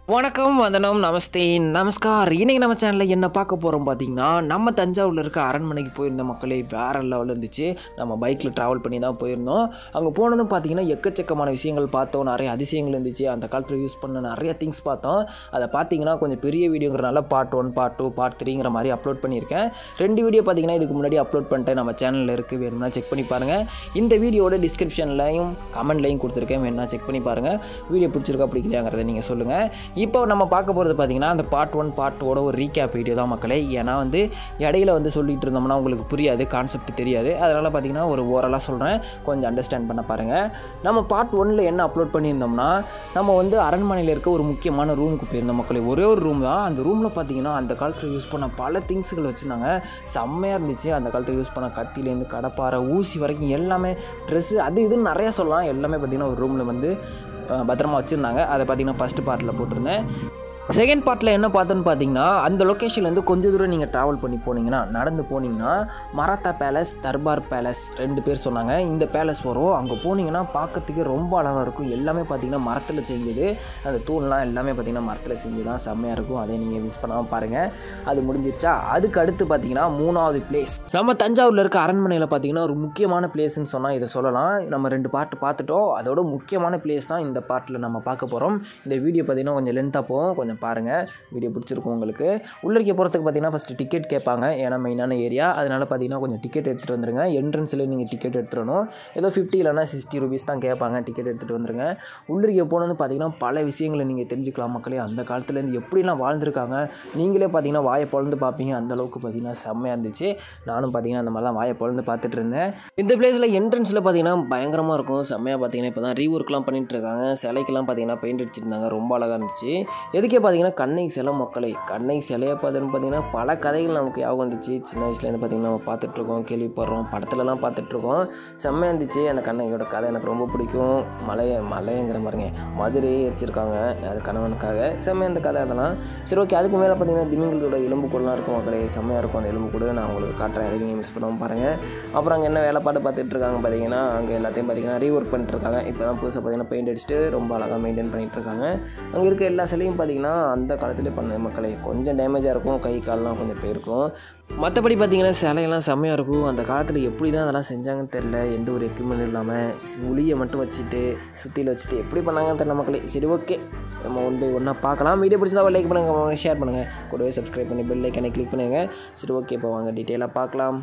வணக்கம், வந்தனம், நமஸ்தே, நமஸ்கார். இன்றைக்கி நம்ம சேனலில் என்ன பார்க்க போகிறோம் பார்த்தீங்கன்னா, நம்ம தஞ்சாவூரில் இருக்க அரண்மனைக்கு போயிருந்த மக்களே வேறு லெவலில் இருந்துச்சு. நம்ம பைக்கில் ட்ராவல் பண்ணி தான் போயிருந்தோம். அங்கே போனதும் பார்த்தீங்கன்னா எக்கச்சக்கமான விஷயங்கள் பார்த்தோம். நிறைய அதிசயங்கள் இருந்துச்சு. அந்த காலத்தில் யூஸ் பண்ண நிறைய திங்ஸ் பார்த்தோம். அதை பார்த்தீங்கன்னா கொஞ்சம் பெரிய வீடியோங்கிறனால பார்ட் 1, பார்ட் 2, பார்ட் 3ங்கிற மாதிரி அப்லோட் பண்ணியிருக்கேன். 2 வீடியோ பார்த்தீங்கன்னா இதுக்கு முன்னாடி அப்லோட் பண்ணிட்டேன். நம்ம சேனலில் இருக்குது, வேணும்னா செக் பண்ணி பாருங்கள். இந்த வீடியோட டிஸ்கிரிப்ஷன்லையும் கமெண்ட்லையும் கொடுத்துருக்கேன், வேணும்னா செக் பண்ணி பாருங்கள். வீடியோ பிடிச்சிருக்கா பிடிக்கலையாங்கிறத நீங்கள் சொல்லுங்கள். இப்போ நம்ம பார்க்க போகிறது பார்த்தீங்கன்னா அந்த பார்ட் 1, பார்ட் 2 ஒரு ரீகேப் வீடியோ தான் மக்களே. ஏன்னா இடையில சொல்லிகிட்டு இருந்தோம்னா உங்களுக்கு புரியாது, கான்செப்ட் தெரியாது. அதனால் பார்த்தீங்கன்னா ஒரு ஓரலாக சொல்கிறேன், கொஞ்சம் அண்டர்ஸ்டாண்ட் பண்ண பாருங்கள். நம்ம பார்ட் 1ல் என்ன அப்லோட் பண்ணியிருந்தோம்னா, நம்ம அரண்மனையில் இருக்க ஒரு முக்கியமான ரூமுக்கு போயிருந்தோம் மக்களே. ஒரே ஒரு ரூம் தான். அந்த ரூமில் பார்த்தீங்கன்னா அந்த காலத்தில் யூஸ் பண்ண பல திங்ஸுகள் வச்சுருந்தாங்க. செம்மையாக இருந்துச்சு. அந்த காலத்தில் யூஸ் பண்ண கத்திலேருந்து கடப்பாரை, ஊசி வரைக்கும் எல்லாமே, ட்ரெஸ்ஸு, அது இதுன்னு நிறையா சொல்லலாம். எல்லாமே பார்த்திங்கன்னா ஒரு ரூமில் பத்திரமா வச்சுருந்தாங்க. அதை பார்த்திங்கன்னா ஃபஸ்ட்டு பார்ட்டில் போட்டிருந்தேன். செகண்ட் பார்ட்டில் என்ன பார்த்தோன்னு பார்த்தீங்கன்னா, அந்த லொக்கேஷன்லேருந்து கொஞ்சம் தூரம் நீங்கள் ட்ராவல் பண்ணி போனீங்கன்னா, நடந்து போனீங்கன்னா மராத்தா பேலஸ், தர்பார் பேலஸ் 2 பேர் சொன்னாங்க. இந்த பேலஸ் வரும். அங்கே போனீங்கன்னா பார்க்கறதுக்கே ரொம்ப அழகாக இருக்கும். எல்லாமே பார்த்திங்கன்னா மரத்தில் செஞ்சது. அந்த தூண்லாம் எல்லாமே பார்த்திங்கன்னா மரத்தில் செஞ்சு தான் செம்மையாக இருக்கும். அதை நீங்கள் மிஸ் பண்ணாமல் பாருங்கள். அது முடிஞ்சிச்சா. அதுக்கு அடுத்து பார்த்திங்கன்னா 3வது பிளேஸ் நம்ம தஞ்சாவூரில் இருக்க அரண்மனையில் பார்த்திங்கன்னா ஒரு முக்கியமான பிளேஸ்ன்னு சொன்னால் இதை சொல்லலாம். நம்ம 2 பார்ட்டு பார்த்துட்டோம். அதோட முக்கியமான பிளேஸ் தான் இந்த பார்ட்டில் நம்ம பார்க்க போகிறோம். இந்த வீடியோ பார்த்திங்கன்னா கொஞ்சம் லென்த்தாக போகும், கொஞ்சம் பாருங்கள். வீடியோ பிடிச்சிருக்கும் உங்களுக்கு. உள்ளே போகிறதுக்கு பார்த்தீங்கன்னா ஃபஸ்ட்டு டிக்கெட் கேட்பாங்க. ஏன்னா மெயினான ஏரியா. அதனால் பார்த்தீங்கன்னா கொஞ்சம் டிக்கெட் எடுத்துகிட்டு வந்துருங்க. என்ட்ரன்ஸில் நீங்கள் டிக்கெட் எடுத்துகிட்டு வரணும். ஏதோ 50 இல்லைனா 60 ரூபீஸ் தான் கேட்பாங்க. டிக்கெட் எடுத்துகிட்டு வந்துருங்க. உள்ளே போனது பார்த்தீங்கன்னா பல விஷயங்களை நீங்கள் தெரிஞ்சுக்கலாம் மக்களே. அந்த காலத்துலேருந்து எப்படிலாம் வாழ்ந்துருக்காங்க நீங்களே பார்த்தீங்கன்னா வாயை பொழந்து பார்ப்பீங்க. அந்தளவுக்கு பார்த்தீங்கன்னா செம்மையாக இருந்துச்சு. நானும் பார்த்தீங்கன்னா அந்த மாதிரி தான் வாயை பொழந்து பார்த்துட்டு இருந்தேன். இந்த பிளேஸில் என்ட்ரன்ஸில் பார்த்தீங்கன்னா பயங்கரமாக இருக்கும். செம்மையாக பார்த்தீங்கன்னா இப்போ தான் ரீஒர்க்லாம் பண்ணிகிட்டு இருக்காங்க. சிலைக்கெல்லாம் பார்த்தீங்கன்னா பெயிண்ட் அடிச்சிருந்தாங்க. ரொம்ப அழகாக இருந்துச்சு. எதுக்கே பார்த்தீங்கன்னா கண்ணகி சிலை மக்களே. கண்ணகி சிலையை பார்த்தீங்கன்னா பல கதைகள் நமக்கு ஞாபகம் வந்துச்சு. சின்ன வயசுலேருந்து பார்த்தீங்கன்னா நம்ம பார்த்துட்ருக்கோம், கேள்விப்படுறோம், படத்துலலாம் பார்த்துட்ருக்கோம். செம்மையாக இருந்துச்சு. அந்த கண்ணகியோட கதை எனக்கு ரொம்ப பிடிக்கும். மலையங்கிற மாதிரிங்க மதுரையே எரிச்சிருக்காங்க அது கணவனுக்காக. செம்மையாக அந்த கதை அதெல்லாம். சரி, ஓகே. அதுக்கு மேலே பார்த்தீங்கன்னா திமிங்களோட எலும்புக்கூடலாம் இருக்கும் மக்களே. செம்மையாக இருக்கும் அந்த எலும்புக்கூடு. நான் உங்களுக்கு காட்டுறேன், அதை நீங்கள் மிஸ் பண்ணாமல் பாருங்கள். அப்புறம் அங்கே என்ன வேலைப்பாடு பார்த்துட்ருக்காங்க பார்த்தீங்கன்னா, அங்கே எல்லாத்தையும் பார்த்தீங்கன்னா ரீஒர்க் பண்ணிட்டுருக்காங்க. இப்போ தான் புதுசாக பார்த்தீங்கன்னா பெயிண்ட் அடிச்சுட்டு ரொம்ப அழகாக மெயின்டைன் பண்ணிகிட்ருக்காங்க. அங்கே இருக்க எல்லா சிலையும் பார்த்தீங்கன்னா அந்த காலத்திலே பண்ண மக்களே. கொஞ்சம் டேமேஜாக இருக்கும், கை கால்லாம் கொஞ்சம் போயிருக்கும். மற்றபடி பார்த்திங்கன்னா சிலையெல்லாம் செம்மையாக இருக்கும். அந்த காலத்தில் எப்படி தான் அதெல்லாம் செஞ்சாங்கன்னு தெரில. எந்த ஒரு எக்யூப்மெண்ட் இல்லாமல் ஒளியை மட்டும் வச்சுட்டு சுற்றியில் வச்சுட்டு எப்படி பண்ணாங்கன்னு தெரியல மக்களே. சரி, ஓகே. நம்ம 1 by 1 பார்க்கலாம். வீடியோ பிடிச்சதா லைக் பண்ணுங்கள், ஷேர் பண்ணுங்கள், கூடவே சப்ஸ்கிரைப் பண்ணி பெல் ஐக்கனை கிளிக் பண்ணுங்கள். சரி, ஓகே. இப்போ வாங்க டீட்டெயிலாக பார்க்கலாம்.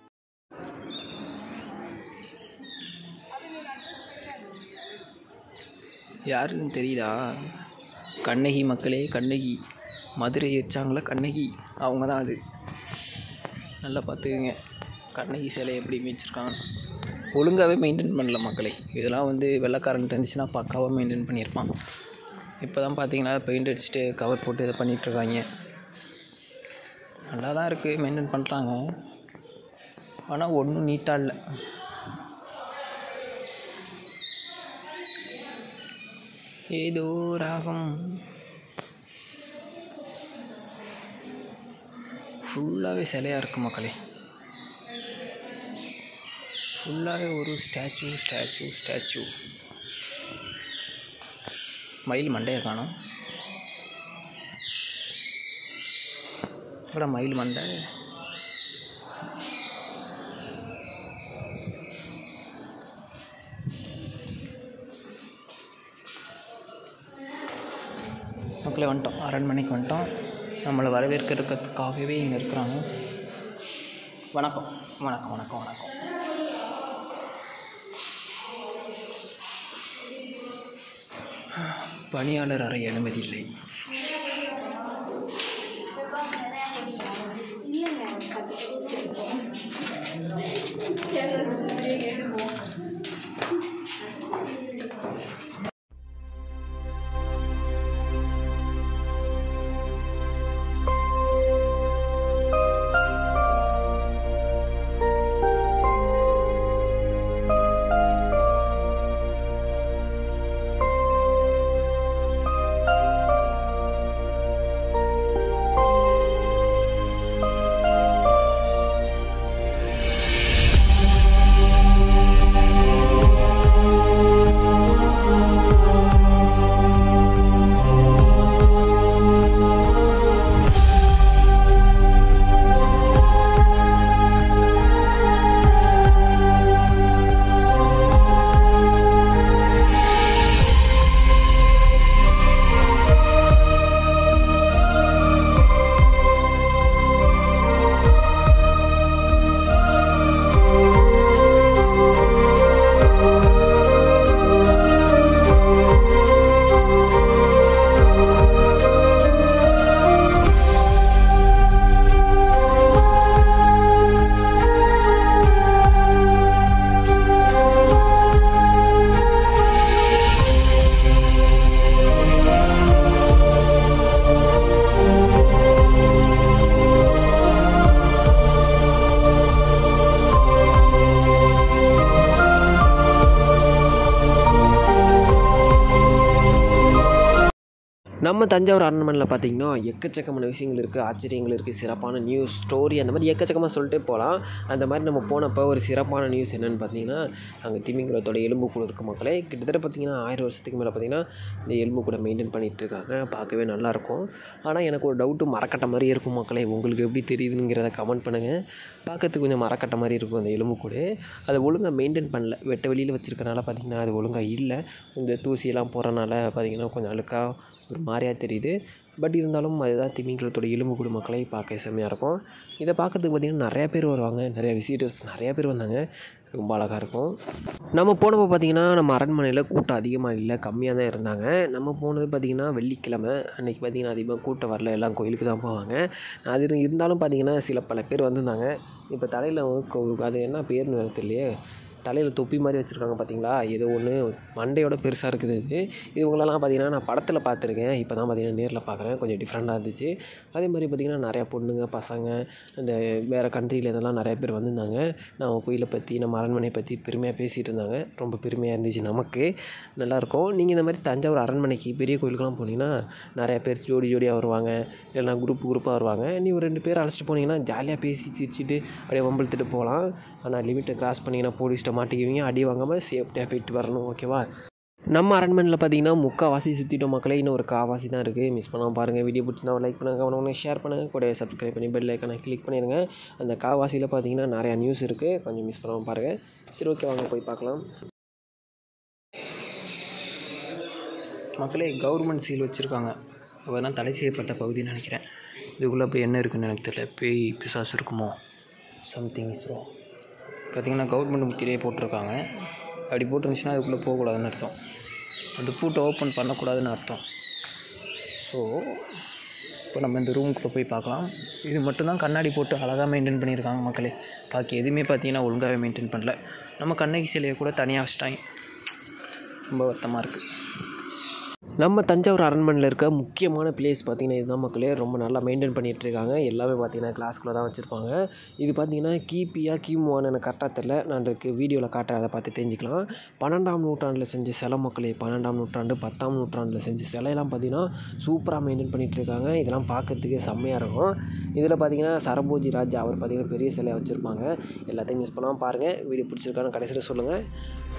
யாருன்னு தெரியுதா? கண்ணகி மக்களே, கண்ணகி. மதுரை எரிச்சாங்களா கண்ணகி, அவங்க தான் அது. நல்லா பார்த்துக்குங்க. கண்ணகி சிலை எப்படி வச்சுருக்காங்க. ஒழுங்காகவே மெயின்டைன் பண்ணல மக்களே. இதெல்லாம் வெள்ளைக்காரன் இருந்துச்சுன்னா பக்காவாக மெயின்டைன் பண்ணியிருப்பான். இப்போ தான் பார்த்தீங்கன்னா பெயிண்ட் அடிச்சுட்டு கவர் போட்டு இதை பண்ணிகிட்ருக்காங்க. நல்லா தான் இருக்குது, மெயின்டைன் பண்ணுறாங்க. ஆனால் ஒன்றும் நீட்டாக இல்லை. ஏதோ ராகம். ஃபுல்லாகவே சிலையாக இருக்குது மக்களே. ஃபுல்லாகவே ஒரு ஸ்டாச்சு. மயில் மண்டையை காணோம். அப்புறம் மயில் மண்டை. மக்களே வந்துட்டோம், அரண்மனைக்கு வந்துட்டோம். நம்மளை வரவேற்கிறதுக்காகவே இங்கே இருக்கிறாங்க. வணக்கம். பணியாளர் அறை அனுமதி இல்லை. நம்ம தஞ்சாவூர் அரண்மனையில் பார்த்திங்கன்னா எக்கச்சக்கமான விஷயங்கள் இருக்குது, ஆச்சரியங்கள் இருக்குது, சிறப்பான நியூஸ் ஸ்டோரி அந்த மாதிரி எக்கச்சக்கமாக சொல்லிட்டே போகலாம். அந்த மாதிரி நம்ம போனப்போ ஒரு சிறப்பான நியூஸ் என்னென்னு பார்த்தீங்கன்னா, அங்கே திமிங்கலத்தோட எலும்புக்கூடு இருக்குது மக்களே. கிட்டத்தட்ட பார்த்திங்கன்னா 1000 வருஷத்துக்கு மேலே பார்த்திங்கன்னா இந்த எலும்புக்கூடை மெயின்டைன் பண்ணிகிட்டு இருக்காங்க. பார்க்கவே நல்லாயிருக்கும். ஆனால் எனக்கு ஒரு டவுட்டு, மரக்கட்டை மாதிரி இருக்கும் மக்களே. உங்களுக்கு எப்படி தெரியுதுங்கிறத கமெண்ட் பண்ணுங்கள். பார்க்கறதுக்கு கொஞ்சம் மரக்கட்டை மாதிரி இருக்கும் அந்த எலும்புக்கூடு. அதை ஒழுங்காக மெயின்டைன் பண்ணல. வெட்ட வெளியில் வச்சுருக்கனால பார்த்திங்கன்னா அது ஒழுங்காக இல்லை. இந்த தூசியெல்லாம் போகிறனால பார்த்திங்கன்னா கொஞ்சம் அழுக்காக ஒரு மாதிரியாக தெரியுது. பட் இருந்தாலும் அதுதான் திமிங்கலத்தோட எலும்புக்கூடு மக்களை. பார்க்க செம்மையாக இருக்கும். இதை பார்க்கறதுக்கு பார்த்திங்கன்னா நிறையா பேர் வருவாங்க. நிறையா விசிட்டர்ஸ் நிறையா பேர் வந்தாங்க. ரொம்ப அழகாக இருக்கும். நம்ம போனப்போ பார்த்திங்கன்னா நம்ம அரண்மனையில் கூட்டம் அதிகமாக இல்லை, கம்மியாக தான் இருந்தாங்க. நம்ம போனது பார்த்திங்கன்னா வெள்ளிக்கிழமை. அன்றைக்கி பார்த்திங்கன்னா அதிகமாக கூட்டம் வரல, எல்லாம் கோயிலுக்கு தான் போவாங்க. அது இருந்தாலும் பார்த்திங்கன்னா பல பேர் வந்திருந்தாங்க. இப்போ தலையில் அது என்ன பேர்னு வேறு தெரியலையே, தலையில் தொப்பி மாதிரி வச்சுருக்காங்க பார்த்திங்களா, ஏதோ ஒன்று மண்டையோட பெருசாக இருக்குது. இவங்களெல்லாம் பார்த்திங்கன்னா நான் படத்தில் பார்த்துருக்கேன். இப்போ தான் பார்த்திங்கன்னா நேரில் பார்க்குறேன். கொஞ்சம் டிஃப்ரெண்ட்டாக இருந்துச்சு. அதே மாதிரி பார்த்திங்கன்னா நிறையா பொண்ணுங்க பசங்க இந்த வேறு கண்ட்ரியில் இதெல்லாம் நிறையா பேர் வந்திருந்தாங்க. நம்ம கோயிலை பற்றி நம்ம அரண்மனையை பற்றி பெருமையாக பேசிகிட்டு இருந்தாங்க. ரொம்ப பெருமையாக இருந்துச்சு நமக்கு. நல்லாயிருக்கும். நீங்கள் இந்த மாதிரி தஞ்சாவூர் அரண்மனைக்கு பெரிய கோயிலுக்கெலாம் போனீங்கன்னா நிறையா பேர் ஜோடியாக வருவாங்க, இல்லைனா குரூப்பாக வருவாங்க. நீ ஒரு 2 பேர் அழைச்சிட்டு போனீங்கன்னா ஜாலியாக பேசி சிரிச்சிட்டு அப்படியே வம்பிழுத்துட்டு போகலாம். ஆனால் லிமிட்டை கிராஸ் பண்ணிங்கன்னா போலீஸ்கிட்ட மாட்டிக்குவீங்க. அடி வாங்காமல் சேஃப்டியாக போயிட்டு வரணும். ஓகேவா? நம்ம அரண்மனையில் பார்த்திங்கன்னா முக்கால்வாசி சுற்றிட்டோம் மக்களே. இன்னும் ஒரு கால்வாசி தான் இருக்குது. மிஸ் பண்ணாமல் பாருங்கள். வீடியோ பிடிச்சிருந்தா லைக் பண்ணுங்கள், ஒன்று ஷேர் பண்ணுங்கள், கூட சப்ஸ்கிரைப் பண்ணி பெல் ஐக்கானை கிளிக் பண்ணிடுங்க. அந்த கால்வாசியில் பார்த்திங்கன்னா நிறையா நியூஸ் இருக்குது. கொஞ்சம் மிஸ் பண்ணாமல் பாருங்கள். சரி, ஓகே, வாங்க போய் பார்க்கலாம். மக்களே, கவர்மெண்ட் சீல் வச்சுருக்காங்க. அதெல்லாம் தடை செய்யப்பட்ட பகுதின்னு நினைக்கிறேன். இதுக்குள்ளே அப்படி என்ன இருக்குதுன்னு எனக்கு தெரியல. பேய் பிசாசு இருக்குமோ, சம்திங் இஸ் ராங். பார்த்திங்கன்னா கவர்மெண்ட் முத்திரையே போட்டிருக்காங்க. அப்படி போட்டுருந்துச்சுன்னா அதுக்குள்ளே போகக்கூடாதுன்னு அர்த்தம். அந்த பூட்டை ஓப்பன் பண்ணக்கூடாதுன்னு அர்த்தம். ஸோ இப்போ நம்ம இந்த ரூமுக்குள்ளே போய் பார்க்கலாம். இது மட்டும்தான் கண்ணாடி போட்டு அழகாக மெயின்டைன் பண்ணியிருக்காங்க மக்களே. பாக்கி எதுவுமே பார்த்திங்கன்னா ஒழுங்காகவே மெயின்டைன் பண்ணல. நம்ம கண்ணகி சிலையை கூட தனியாக வச்சுட்டாங்க. ரொம்ப வருத்தமாக இருக்குது. நம்ம தஞ்சாவூர் அரண்மனையில் இருக்க முக்கியமான பிளேஸ் பார்த்திங்கன்னா இதுதான் மக்களே. ரொம்ப நல்லா மெயின்டைன் பண்ணிகிட்ருக்காங்க. எல்லாமே பார்த்திங்கன்னா கிளாஸ்குள்ளே தான் வச்சுருப்பாங்க. இது பார்த்திங்கன்னா கிபியா கிமுவான்னு எனக்கு கரெக்டாக தெரில. நான் அந்த வீடியோவில் காட்டுறேன், அதை பார்த்து தெரிஞ்சுக்கலாம். 12ஆம் நூற்றாண்டில் செஞ்ச சிலை மக்களே. 12ஆம் நூற்றாண்டு 10ஆம் நூற்றாண்டில் செஞ்ச சிலையெல்லாம் பார்த்திங்கன்னா சூப்பராக மெயின்டைன் பண்ணிகிட்ருக்காங்க. இதெல்லாம் பார்க்குறதுக்கே செம்மையாக இருக்கும். இதில் பார்த்திங்கன்னா சரபோஜி ராஜா அவர் பார்த்திங்கன்னா பெரிய சிலையை வச்சுருப்பாங்க. எல்லாத்தையும் மிஸ் பண்ணாமல் பாருங்கள். வீடியோ பிடிச்சிருக்கான்னு கடைசியில் சொல்லுங்கள்.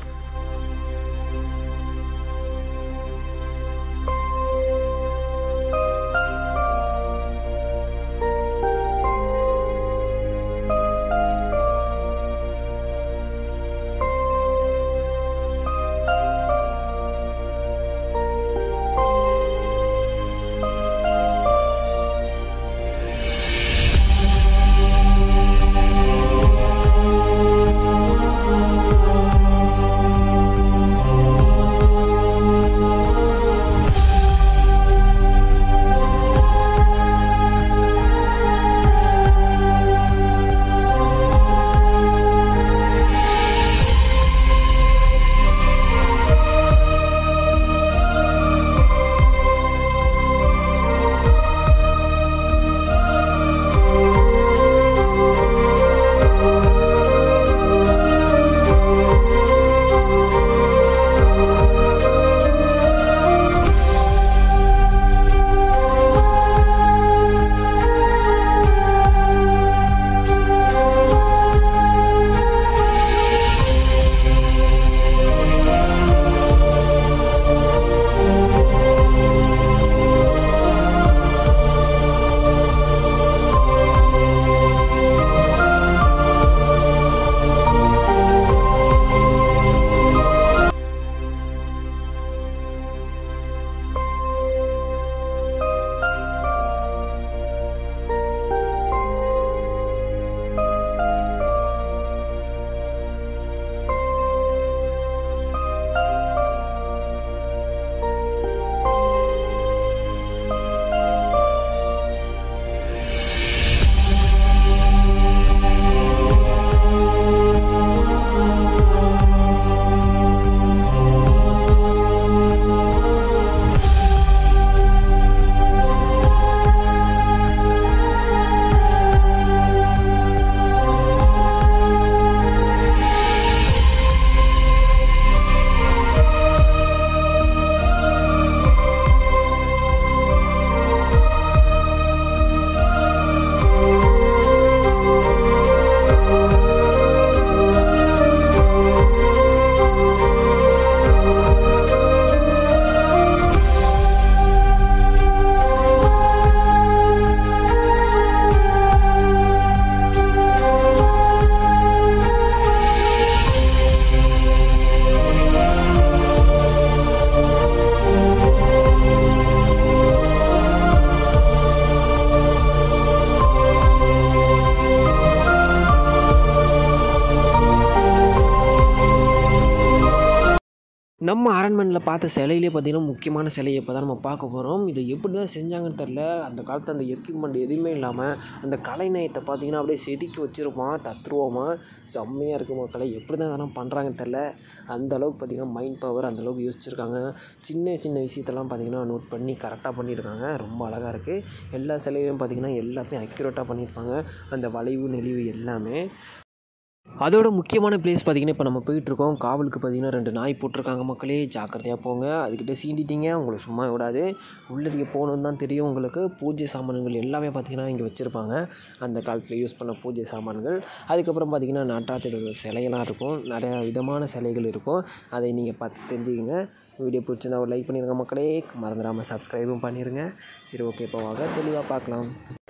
நம்ம அரண்மனையில் பார்த்த சிலையிலே பார்த்திங்கன்னா முக்கியமான சிலையை இப்போ தான் நம்ம பார்க்க போகிறோம். இதை எப்படி தான் செஞ்சாங்கன்னு தெரில. அந்த காலத்தில் அந்த எக்யூப்மெண்ட் எதுவுமே இல்லாமல் அந்த கலைநயத்தை பார்த்திங்கன்னா அப்படியே செதுக்கி வச்சுருப்பான். தத்ரூபமாக செம்மையாக இருக்கும் மக்களை. எப்படி தான் இதெல்லாம் பண்ணுறாங்கன்னு தெரில. அந்தளவுக்கு பார்த்திங்கன்னா மைண்ட் பவர் அந்தளவுக்கு யோசிச்சுருக்காங்க. சின்ன சின்ன விஷயத்தெல்லாம் பார்த்திங்கன்னா நோட் பண்ணி கரெக்டாக பண்ணியிருக்காங்க. ரொம்ப அழகாக இருக்குது. எல்லா சிலையிலையும் பார்த்திங்கன்னா எல்லாத்தையும் அக்யூரேட்டாக பண்ணியிருப்பாங்க. அந்த வளைவு நெளிவு எல்லாமே. அதோட முக்கியமான பிளேஸ் பார்த்திங்கன்னா இப்போ நம்ம போயிட்டுருக்கோம். காவலுக்கு பார்த்திங்கன்னா 2 நாய் போட்டிருக்காங்க மக்களே. ஜாக்கிரதையாக போங்க. அதுக்கிட்ட சீண்டிட்டீங்க உங்களை சும்மா விடாது. உள்ளே போகணுன்னு தான் தெரியும் உங்களுக்கு. பூஜை சாமான்கள் எல்லாமே பார்த்திங்கன்னா இங்கே வச்சுருப்பாங்க. அந்த காலத்தில் யூஸ் பண்ண பூஜை சாமான்கள். அதுக்கப்புறம் பார்த்திங்கன்னா நடராஜரோட சிலையெல்லாம் இருக்கும். நிறையா விதமான சிலைகள் இருக்கும். அதை நீங்கள் பார்த்து தெரிஞ்சுக்கிங்க. வீடியோ பிடிச்சிருந்தா ஒரு லைக் பண்ணிடுங்க மக்களே. மறந்துடாமல் சப்ஸ்கிரைபும் பண்ணிடுங்க. சரி, ஓகே, இப்போ வாங்க தெளிவாக பார்க்கலாம்.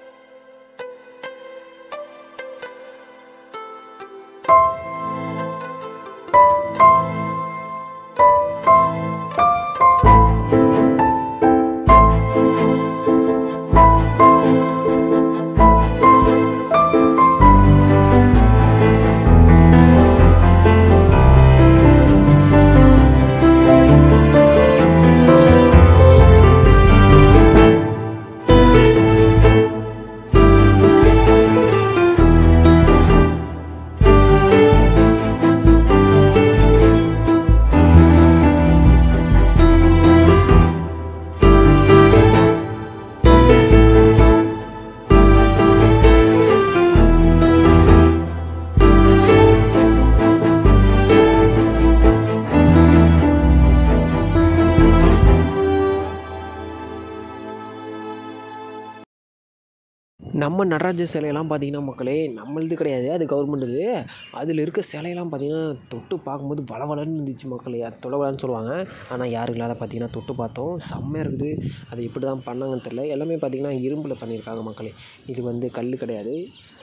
நம்ம நடராஜர் சிலையெல்லாம் பார்த்திங்கன்னா மக்களே, நம்மளது கிடையாது, அது கவர்மெண்ட்டுது. அதில் இருக்க சிலையெல்லாம் பார்த்திங்கன்னா தொட்டு பார்க்கும்போது வளவலன்னு இருந்துச்சு மக்களே. அது தொலைவலன்னு சொல்லுவாங்க. ஆனால் யாரும் இல்லாத பார்த்திங்கன்னா தொட்டு பார்த்தோம். செம்மையாக இருக்குது. அது எப்படி தான் பண்ணாங்கன்னு தெரில. எல்லாமே பார்த்திங்கன்னா இரும்பில் பண்ணியிருக்காங்க மக்களே. இது வந்து கல் கிடையாது,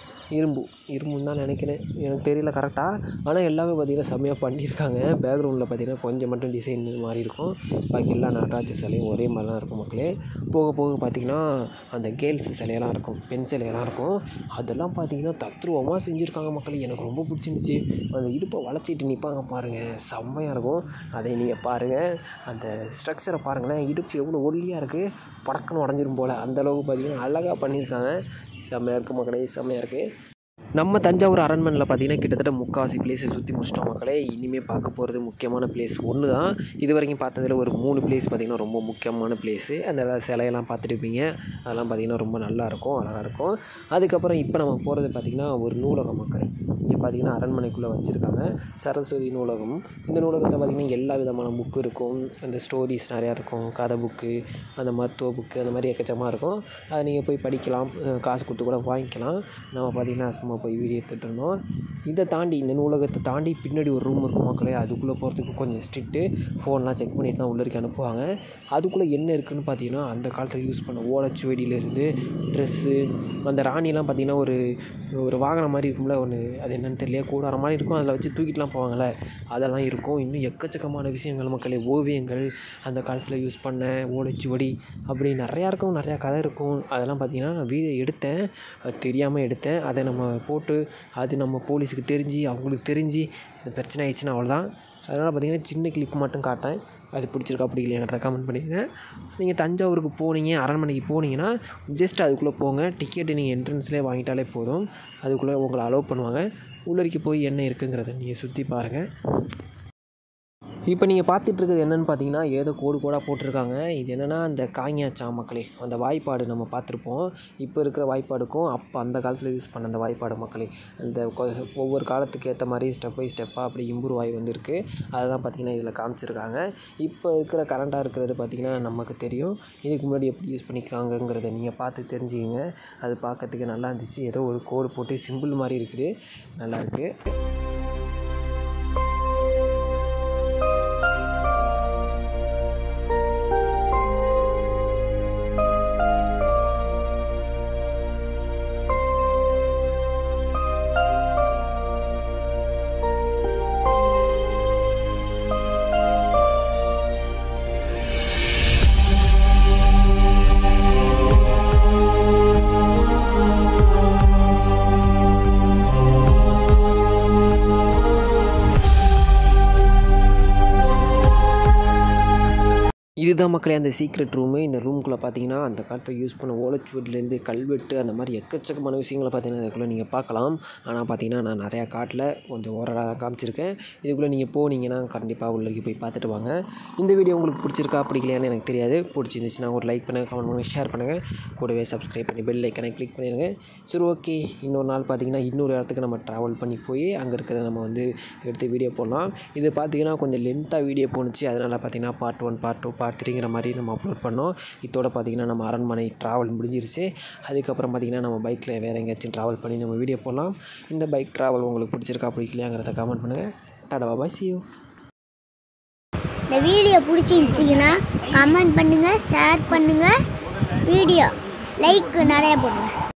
இரும்புன்னு தான் நினைக்கிறேன். எனக்கு தெரியல கரெக்டாக. ஆனால் எல்லாமே பார்த்திங்கன்னா செம்மையாக பண்ணியிருக்காங்க. பேக்ரவுண்டில் பார்த்திங்கன்னா கொஞ்சம் மட்டும் டிசைன் மாதிரி இருக்கும். பாக்கி எல்லா நடராஜர் சிலையும் ஒரே மாதிரி தான் இருக்கும் மக்களே. போக போக பார்த்திங்கன்னா அந்த கேர்ள்ஸ் சிலையெல்லாம் இருக்கும், பெண் சிலையெல்லாம் இருக்கும். அதெல்லாம் பார்த்திங்கன்னா தத்ரூபமாக செஞ்சுருக்காங்க மக்களே. எனக்கு ரொம்ப பிடிச்சிருந்துச்சி. அந்த இடுப்பை வளைச்சிட்டு நிற்பாங்க பாருங்கள், செம்மையாக இருக்கும். அதை நீங்கள் பாருங்கள், அந்த ஸ்ட்ரக்சரை பாருங்களேன். இடுப்பு எவ்வளோ ஒல்லியாக இருக்குது, படக்குன்னு உடஞ்சிரும் போல். அந்தளவுக்கு பார்த்திங்கன்னா அழகாக பண்ணியிருக்காங்க. செம்மையாக இருக்குது மக்களே, செம்மையாக இருக்குது. நம்ம தஞ்சாவூர் அரண்மனையில் பார்த்திங்கன்னா கிட்டத்தட்ட முக்கால்வாசி பிளேஸை சுற்றி முடிச்சிட்டோம் மக்களே. இனிமேல் பார்க்க போகிறது முக்கியமான பிளேஸ் ஒன்று தான். இது வரைக்கும் பார்த்ததில் ஒரு 3 பிளேஸ் பார்த்திங்கன்னா ரொம்ப முக்கியமான பிளேஸு. அந்த சிலையெல்லாம் பார்த்துருப்பீங்க. அதெல்லாம் பார்த்திங்கன்னா ரொம்ப நல்லாயிருக்கும், அழகாக இருக்கும். அதுக்கப்புறம் இப்போ நம்ம போகிறது பார்த்திங்கன்னா ஒரு நூலகம் மக்களே. இங்கே பார்த்திங்கன்னா அரண்மனைக்குள்ளே வச்சுருக்காங்க சரஸ்வதி நூலகம். இந்த நூலகத்தை பார்த்திங்கன்னா எல்லா விதமான புக்கு இருக்கும். அந்த ஸ்டோரிஸ் நிறையா இருக்கும், கதை புக்கு, அந்த மருத்துவ புக்கு, அந்த மாதிரி எக்கச்சக்கமாக இருக்கும். அதை நீங்கள் போய் படிக்கலாம், காசு கொடுத்து கூட வாங்கிக்கலாம். நம்ம பார்த்திங்கன்னா சும்மா போய் வீடியோ எடுத்துகிட்டு இருந்தோம். இதை தாண்டி, இந்த நூலகத்தை தாண்டி பின்னாடி ஒரு ரூம் இருக்கும் மக்களே. அதுக்குள்ளே போகிறதுக்கு கொஞ்சம் ஸ்ட்ரிக்ட்டு. ஃபோன்லாம் செக் பண்ணிட்டு தான் உள்ளே அனுப்புவாங்க. அதுக்குள்ளே என்ன இருக்குதுன்னு பார்த்தீங்கன்னா அந்த காலத்தில் யூஸ் பண்ண ஓலைச்சுவடியிலேருந்து ட்ரெஸ்ஸு, அந்த ராணிலாம் பார்த்திங்கன்னா ஒரு வாகனம் மாதிரி இருக்கும்ல ஒன்று, அது என்னென்னு தெரியல, கூடார மாதிரி இருக்கும். அதில் வச்சு தூக்கிட்டுலாம் போவாங்கள்ல, அதெல்லாம் இருக்கும். இன்னும் எக்கச்சக்கமான விஷயங்கள் மக்களே. ஓவியங்கள், அந்த காலத்தில் யூஸ் பண்ண ஓலைச்சுவடி, அப்படி நிறையா இருக்கும். நிறையா கதை இருக்கும். அதெல்லாம் பார்த்திங்கன்னா நான் வீடியோ எடுத்தேன், அது தெரியாமல் எடுத்தேன். அதை நம்ம போட்டு அது நம்ம போலீஸுக்கு தெரிஞ்சு அவங்களுக்கு தெரிஞ்சு இந்த பிரச்சனை ஆயிடுச்சுன்னா அவ்வளோதான். அதனால் பார்த்திங்கன்னா சின்ன கிளிப் மட்டும் காட்டேன். அது பிடிச்சிருக்கா அப்படி இல்லையாங்கிறத கமெண்ட் பண்ணிடுங்க. நீங்கள் தஞ்சாவூருக்கு போனீங்க, அரண்மனைக்கு போனீங்கன்னா ஜஸ்ட் அதுக்குள்ளே போங்க. டிக்கெட்டு நீங்கள் என்ட்ரன்ஸ்லேயே வாங்கிட்டாலே போதும். அதுக்குள்ளே உங்களை அலோவ் பண்ணுவாங்க. உள்ளரிக்கு போய் என்ன இருக்குங்கிறத நீங்கள் சுற்றி பாருங்கள். இப்போ நீங்கள் பார்த்துட்ருக்குது என்னென்னு பார்த்தீங்கன்னா ஏதோ கோடாக போட்டிருக்காங்க. இது என்னென்னா அந்த காங்கியாச்சா மக்களே, அந்த வாய்ப்பாடு நம்ம பார்த்துருப்போம். இப்போ இருக்கிற வாய்ப்பாடுக்கும் அப்போ அந்த காலத்தில் யூஸ் பண்ண அந்த வாய்ப்பாடு மக்களே, அந்த ஒவ்வொரு காலத்துக்கு ஏற்ற மாதிரி ஸ்டெப் பை ஸ்டெப்பாக அப்படி இம்ப்ரூவ் ஆகி வந்திருக்கு. அதை தான் பார்த்திங்கன்னா இதில் காமிச்சிருக்காங்க. இப்போ இருக்கிற கரண்ட்டாக இருக்கிறது பார்த்திங்கன்னா நமக்கு தெரியும். இதுக்கு முன்னாடி எப்படி யூஸ் பண்ணிக்காங்கங்கிறத நீங்கள் பார்த்து தெரிஞ்சுக்கிங்க. அது பார்க்கறதுக்கு நல்லா இருந்துச்சு. ஏதோ ஒரு கோடு போட்டு சிம்பிள் மாதிரி இருக்குது, நல்லாயிருக்கு. இதுதான் மக்களே அந்த சீக்ரெட் ரூமு. இந்த ரூமுக்குள்ளே பார்த்தீங்கன்னா அந்த காலத்தில் யூஸ் பண்ண ஓலைச்சுவடிலேருந்து கல்வெட்டு அந்த மாதிரி எக்கச்சக்கமான விஷயங்களை பார்த்தீங்கன்னா இதுக்குள்ளே நீங்கள் பார்க்கலாம். ஆனால் பார்த்தீங்கன்னா நான் நிறையா காட்டில் கொஞ்சம் ஓரளவு காமிச்சிருக்கேன். இதுக்குள்ளே நீங்கள் போனீங்கன்னா கண்டிப்பாக உள்ளே போய் பார்த்துட்டு வாங்க. இந்த வீடியோ உங்களுக்கு பிடிச்சிருக்கா பிடிக்கலையான்னு எனக்கு தெரியாது. பிடிச்சிருந்துச்சுன்னா ஒரு லைக் பண்ணுங்கள், கமெண்ட் பண்ணுங்கள், ஷேர் பண்ணுங்கள். கூடவே சப்ஸ்கிரைப் பண்ணி பெல் ஐக்கனை கிளிக் பண்ணிடுங்க. சரி, ஓகே. இன்னொரு நாள் பார்த்தீங்கன்னா இன்னொரு இடத்துக்கு நம்ம ட்ராவல் பண்ணி போய் அங்கே இருக்கிறத நம்ம வந்து எடுத்து வீடியோ போடலாம். இது பார்த்தீங்கன்னா கொஞ்சம் லென்த்தாக வீடியோ போணுச்சு. அதனால் பார்த்தீங்கன்னா பார்ட் 1 பார்ட் 2 பார்ட் 3ங்கிற மாதிரி நம்ம அப்லோட் பண்ணோம். இதோட பார்த்தீங்கன்னா நம்ம அரண்மனை ட்ராவல் முடிஞ்சிருச்சு. அதுக்கப்புறம் பார்த்தீங்கன்னா நம்ம பைக்கில் வேறு எங்கேயாச்சும் ட்ராவல் பண்ணி நம்ம வீடியோ போடலாம். இந்த பைக் ட்ராவல் உங்களுக்கு பிடிச்சிருக்கா பிடிக்கலையாங்கிறத கமெண்ட் பண்ணுங்கள். Tata bye, see you. இந்த வீடியோ பிடிச்சிருந்துச்சிங்கன்னா கமெண்ட் பண்ணுங்கள், ஷேர் பண்ணுங்கள், வீடியோ லைக் நிறையா போடுங்க.